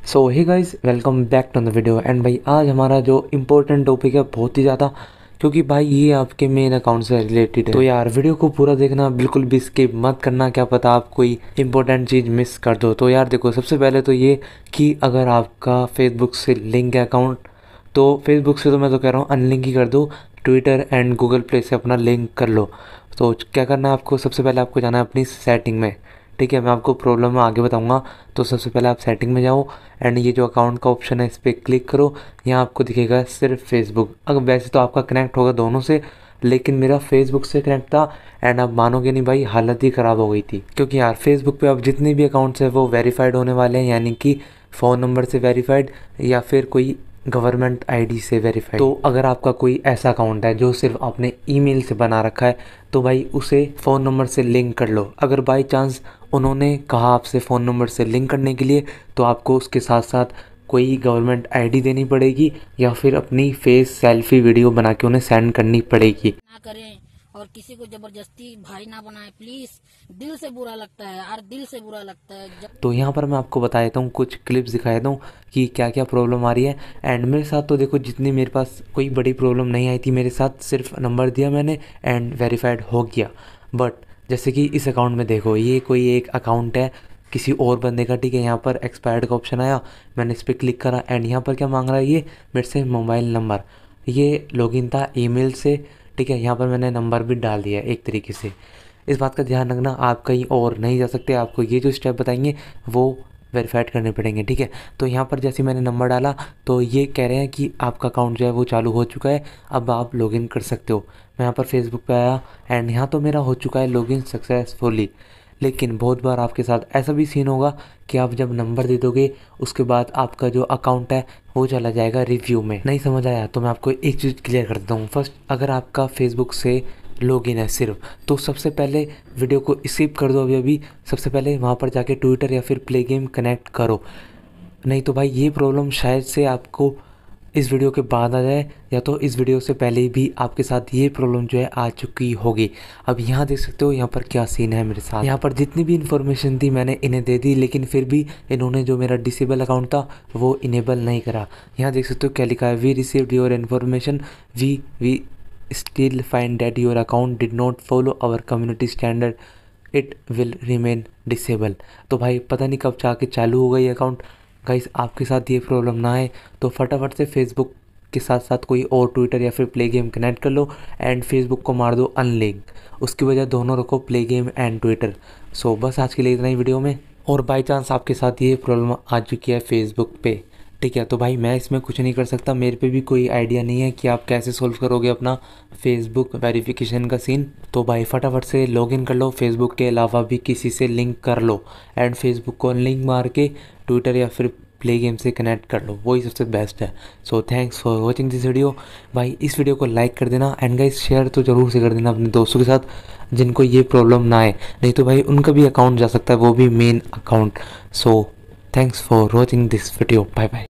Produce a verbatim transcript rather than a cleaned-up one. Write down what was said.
So hey guys, welcome back to the video. And भाई आज हमारा जो इम्पोर्टेंट टॉपिक है बहुत ही ज़्यादा, क्योंकि भाई ये आपके मेन अकाउंट से रिलेटेड है। तो यार वीडियो को पूरा देखना, बिल्कुल भी स्किप मत करना, क्या पता आप कोई इंपॉर्टेंट चीज़ मिस कर दो। तो यार देखो, सबसे पहले तो ये कि अगर आपका फेसबुक से लिंक है अकाउंट, तो फेसबुक से तो मैं तो कह रहा हूँ अनलिंक ही कर दो। ट्विटर एंड गूगल प्ले से अपना लिंक कर लो। तो क्या करना है आपको, सबसे पहले आपको जाना है अपनी सेटिंग में। ठीक है, मैं आपको प्रॉब्लम में आगे बताऊंगा। तो सबसे पहले आप सेटिंग में जाओ एंड ये जो अकाउंट का ऑप्शन है इस पर क्लिक करो। यहाँ आपको दिखेगा सिर्फ फेसबुक। अगर वैसे तो आपका कनेक्ट होगा दोनों से, लेकिन मेरा फेसबुक से कनेक्ट था। एंड आप मानोगे नहीं भाई, हालत ही ख़राब हो गई थी, क्योंकि यार फेसबुक पे अब जितने भी अकाउंट्स हैं वो वेरीफाइड होने वाले हैं, यानी कि फ़ोन नंबर से वेरीफाइड या फिर कोई गवर्नमेंट आईडी से वेरीफाइड। तो अगर आपका कोई ऐसा अकाउंट है जो सिर्फ आपने ईमेल से बना रखा है, तो भाई उसे फ़ोन नंबर से लिंक कर लो। अगर बाई चांस उन्होंने कहा आपसे फ़ोन नंबर से लिंक करने के लिए, तो आपको उसके साथ साथ कोई गवर्नमेंट आईडी देनी पड़ेगी या फिर अपनी फेस सेल्फी वीडियो बना के उन्हें सेंड करनी पड़ेगी। ना करें और किसी को जबरदस्ती भाई ना बनाए प्लीज। दिल से बुरा लगता है यार, दिल से बुरा लगता है जब। तो यहाँ पर मैं आपको बता देता हूँ, कुछ क्लिप्स दिखा देता हूँ कि क्या क्या प्रॉब्लम आ रही है। एंड मेरे साथ तो देखो, जितनी मेरे पास कोई बड़ी प्रॉब्लम नहीं आई थी, मेरे साथ सिर्फ नंबर दिया मैंने एंड वेरीफाइड हो गया। बट जैसे कि इस अकाउंट में देखो, ये कोई एक अकाउंट है किसी और बंदे का। ठीक है, यहाँ पर एक्सपायर्ड का ऑप्शन आया, मैंने इस पर क्लिक करा एंड यहाँ पर क्या मांग रहा है ये मेरे से, मोबाइल नंबर। ये लॉगिन था ईमेल से। ठीक है, यहाँ पर मैंने नंबर भी डाल दिया एक तरीके से। इस बात का ध्यान रखना, आप कहीं और नहीं जा सकते, आपको ये जो स्टेप बताएंगे वो वेरीफाइड करने पड़ेंगे। ठीक है, तो यहाँ पर जैसे मैंने नंबर डाला तो ये कह रहे हैं कि आपका अकाउंट जो है वो चालू हो चुका है, अब आप लॉगिन कर सकते हो। मैं यहाँ पर फेसबुक पे आया एंड यहाँ तो मेरा हो चुका है लॉगिन सक्सेसफुली। लेकिन बहुत बार आपके साथ ऐसा भी सीन होगा कि आप जब नंबर दे दोगे, उसके बाद आपका जो अकाउंट है वो चला जाएगा रिव्यू में। नहीं समझ आया तो मैं आपको एक चीज़ क्लियर कर देता हूँ। फर्स्ट, अगर आपका फेसबुक से लॉगिन है सिर्फ, तो सबसे पहले वीडियो को स्किप कर दो अभी अभी। सबसे पहले वहाँ पर जाके ट्विटर या फिर प्ले गेम कनेक्ट करो। नहीं तो भाई ये प्रॉब्लम शायद से आपको इस वीडियो के बाद आ जाए, या तो इस वीडियो से पहले ही भी आपके साथ ये प्रॉब्लम जो है आ चुकी होगी। अब यहाँ देख सकते हो यहाँ पर क्या सीन है मेरे साथ। यहाँ पर जितनी भी इन्फॉर्मेशन थी मैंने इन्हें दे दी, लेकिन फिर भी इन्होंने जो मेरा डिसेबल अकाउंट था वो इनेबल नहीं करा। यहाँ देख सकते हो क्या लिखा है, we received your information, we we still find that your account did not follow our community standard, it will remain disable. तो भाई पता नहीं कब जाके चालू होगा ये अकाउंट। गाइस, आपके साथ ये प्रॉब्लम ना आए तो फटाफट से फेसबुक के साथ साथ कोई और ट्विटर या फिर प्ले गेम कनेक्ट कर लो एंड फेसबुक को मार दो अनलिंक। उसकी वजह दोनों रखो, play game and Twitter. So बस आज के लिए इतना ही वीडियो में। और बाई चांस आपके साथ ये प्रॉब्लम आ चुकी है फेसबुक पे, ठीक है, तो भाई मैं इसमें कुछ नहीं कर सकता, मेरे पे भी कोई आइडिया नहीं है कि आप कैसे सोल्व करोगे अपना फेसबुक वेरिफिकेशन का सीन। तो भाई फटाफट से लॉगिन कर लो, फेसबुक के अलावा भी किसी से लिंक कर लो एंड फेसबुक को लिंक मार के ट्विटर या फिर प्ले गेम से कनेक्ट कर लो, वही सबसे बेस्ट है। So thanks for watching this video. भाई इस वीडियो को लाइक कर देना एंड गाइस शेयर तो ज़रूर से कर देना अपने दोस्तों के साथ जिनको ये प्रॉब्लम ना आए, नहीं तो भाई उनका भी अकाउंट जा सकता है, वो भी main account. So thanks for watching this video, bye bye.